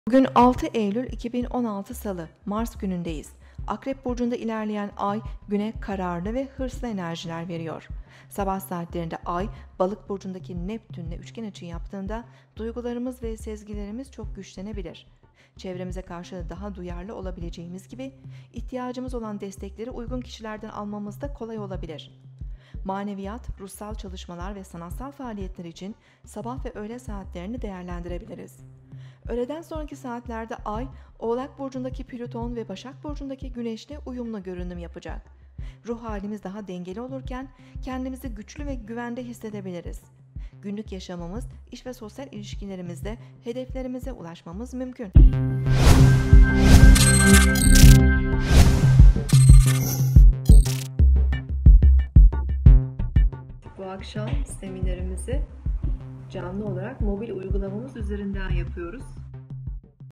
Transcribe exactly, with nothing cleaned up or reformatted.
Bugün altı Eylül iki bin on altı Salı, Mars günündeyiz. Akrep burcunda ilerleyen ay güne kararlı ve hırslı enerjiler veriyor. Sabah saatlerinde ay Balık burcundaki Neptünle üçgen açı yaptığında duygularımız ve sezgilerimiz çok güçlenebilir. Çevremize karşı daha duyarlı olabileceğimiz gibi ihtiyacımız olan destekleri uygun kişilerden almamız da kolay olabilir. Maneviyat, ruhsal çalışmalar ve sanatsal faaliyetler için sabah ve öğle saatlerini değerlendirebiliriz. Öğleden sonraki saatlerde Ay, Oğlak burcundaki Plüton ve Başak burcundaki Güneş'le uyumlu görünüm yapacak. Ruh halimiz daha dengeli olurken kendimizi güçlü ve güvende hissedebiliriz. Günlük yaşamımız, iş ve sosyal ilişkilerimizde hedeflerimize ulaşmamız mümkün. Bu akşam seminerimizi canlı olarak mobil uygulamamız üzerinden yapıyoruz.